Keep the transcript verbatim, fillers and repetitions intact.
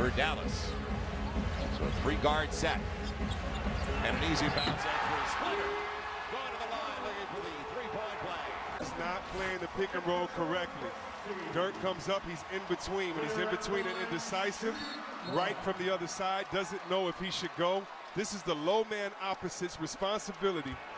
for Dallas. So a three-guard set. And an easy bounce out for Splitter. Going to the line looking for the three-point play. He's not playing the pick and roll correctly. Dirk comes up, he's in between. When he's in between and indecisive, right from the other side, doesn't know if he should go. This is the low man opposite's responsibility